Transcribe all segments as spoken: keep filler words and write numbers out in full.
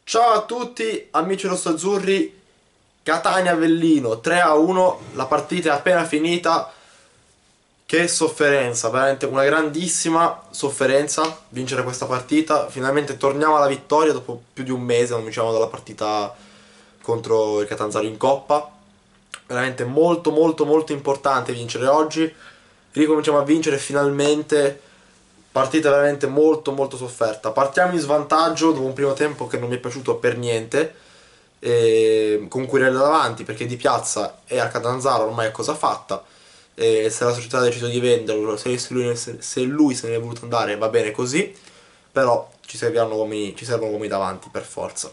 Ciao a tutti amici rossoazzurri, Catania Avellino tre a uno, la partita è appena finita. Che sofferenza, veramente una grandissima sofferenza vincere questa partita. Finalmente torniamo alla vittoria dopo più di un mese, non vinciamo dalla partita contro il Catanzaro in Coppa. Veramente molto molto molto importante vincere oggi. Ricominciamo a vincere finalmente. Partita veramente molto molto sofferta. Partiamo in svantaggio dopo un primo tempo che non mi è piaciuto per niente, e con Quirella davanti, perché Di Piazza è a Catanzaro, ormai è cosa fatta. E se la società ha deciso di venderlo, se lui, se lui se ne è voluto andare, va bene così, però ci serviranno uomini, ci servono uomini davanti per forza.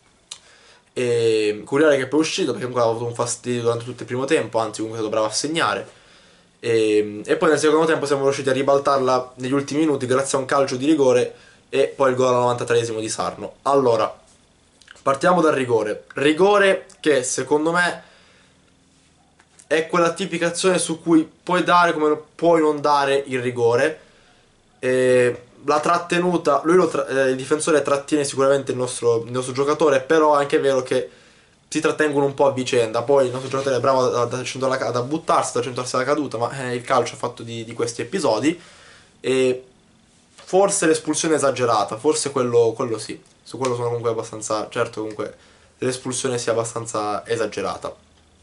E Curiale che poi è uscito perché comunque ha avuto un fastidio durante tutto il primo tempo, anzi comunque è stato bravo a segnare. E, e poi nel secondo tempo siamo riusciti a ribaltarla negli ultimi minuti grazie a un calcio di rigore e poi il gol al novantatreesimo di Sarno. Allora, partiamo dal rigore. Rigore che secondo me è quella tipica azione su cui puoi dare come puoi non dare il rigore. E la trattenuta, lui lo tra- eh, il difensore trattiene sicuramente il nostro, il nostro giocatore, però è anche vero che si trattengono un po' a vicenda. Poi il nostro giocatore è bravo da, da, da, da, da buttarsi, da centrarsi alla caduta, ma eh, il calcio è fatto di, di questi episodi. E forse l'espulsione è esagerata, forse quello, quello sì. Su quello sono comunque abbastanza certo, comunque l'espulsione sia abbastanza esagerata.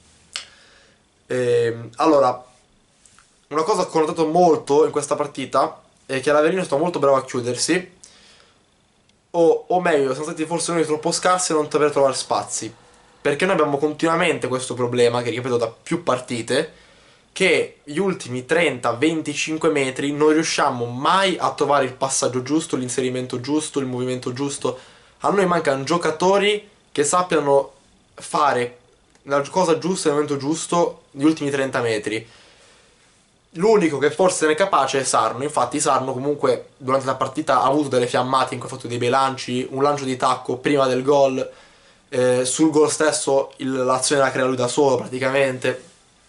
E, allora, una cosa che ho notato molto in questa partita è che l'Averino è stato molto bravo a chiudersi, o, o meglio, siamo stati forse noi troppo scarsi a non saper trovare spazi. Perché noi abbiamo continuamente questo problema, che ripeto da più partite, che gli ultimi trenta venticinque metri non riusciamo mai a trovare il passaggio giusto, l'inserimento giusto, il movimento giusto. A noi mancano giocatori che sappiano fare la cosa giusta nel momento giusto negli ultimi trenta metri. L'unico che forse ne è capace è Sarno. Infatti Sarno comunque durante la partita ha avuto delle fiammate in cui ha fatto dei bei lanci, un lancio di tacco prima del gol, eh, sul gol stesso il- l'azione la crea lui da solo praticamente.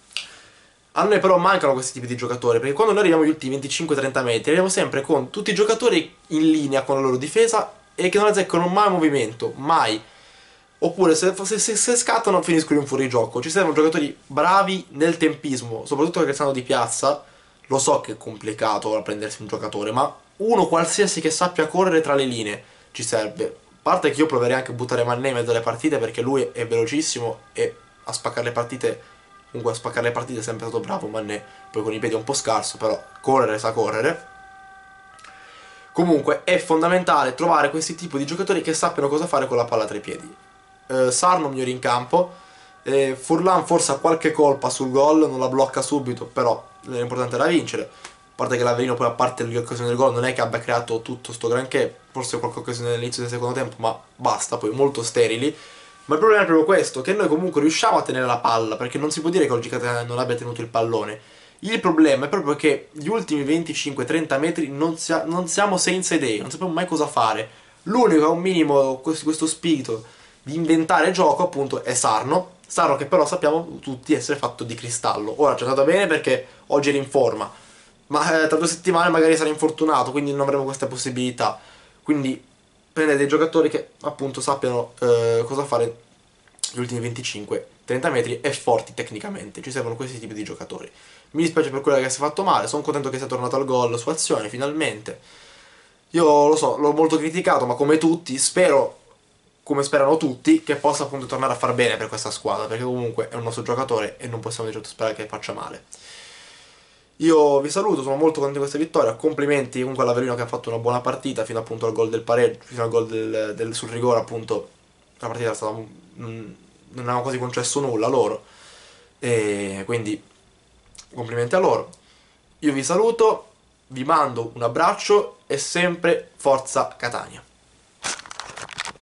A noi però mancano questi tipi di giocatori, perché quando noi arriviamo agli ultimi venticinque trenta metri arriviamo sempre con tutti i giocatori in linea con la loro difesa e che non azzeccano mai movimento, mai. Oppure se, se, se, se scattano finiscono in fuorigioco. Ci servono giocatori bravi nel tempismo, soprattutto perché stanno di piazza. Lo so che è complicato ora prendersi un giocatore, ma uno qualsiasi che sappia correre tra le linee ci serve. A parte che io proverei anche a buttare Mannè in mezzo alle partite perché lui è velocissimo e a spaccare le partite, comunque a spaccare le partite è sempre stato bravo Mannè, poi con i piedi è un po' scarso, però correre sa correre. Comunque è fondamentale trovare questi tipi di giocatori che sappiano cosa fare con la palla tra i piedi. Eh, Sarno migliori in campo, eh, Furlan forse ha qualche colpa sul gol, non la blocca subito, però l'importante era vincere. A parte che l'Averino poi a parte le occasioni del gol non è che abbia creato tutto sto granché, forse qualche occasione all'inizio del secondo tempo, ma basta, poi molto sterili. Ma il problema è proprio questo, che noi comunque riusciamo a tenere la palla, perché non si può dire che oggi Catania non abbia tenuto il pallone. Il problema è proprio che gli ultimi venticinque trenta metri non, sia- non siamo senza idee, non sappiamo mai cosa fare. L'unico che ha un minimo questo, questo spirito di inventare gioco appunto è Sarno. Sarno che però sappiamo tutti essere fatto di cristallo. Ora ci è andato bene perché oggi era in forma, ma eh, tra due settimane magari sarà infortunato, quindi non avremo questa possibilità. Quindi prendere dei giocatori che appunto sappiano eh, cosa fare gli ultimi venticinque trenta metri e forti tecnicamente. Ci servono questi tipi di giocatori. Mi dispiace per quella che si è fatto male, sono contento che sia tornato al gol su azione finalmente. Io lo so, l'ho molto criticato, ma come tutti, spero, come sperano tutti, che possa appunto tornare a far bene per questa squadra, perché comunque è un nostro giocatore e non possiamo di certo sperare che faccia male. Io vi saluto, sono molto contento di questa vittoria, complimenti comunque all'Averino che ha fatto una buona partita fino appunto al gol del pareggio, fino al gol del, del- sul rigore appunto, la partita è stata, mm, non avevamo quasi concesso nulla a loro, e quindi complimenti a loro. Io vi saluto, vi mando un abbraccio e sempre forza Catania.